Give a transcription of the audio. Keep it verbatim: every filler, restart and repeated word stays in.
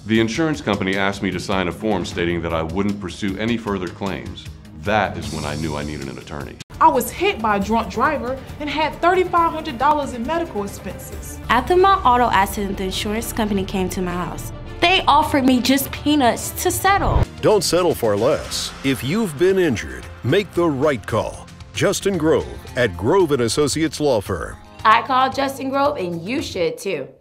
The insurance company asked me to sign a form stating that I wouldn't pursue any further claims. That is when I knew I needed an attorney. I was hit by a drunk driver and had three thousand five hundred dollars in medical expenses. After my auto accident, the insurance company came to my house. They offered me just peanuts to settle. Don't settle for less. If you've been injured, make the right call. Justin Grove at Grove and Associates Law Firm. I called Justin Grove, and you should too.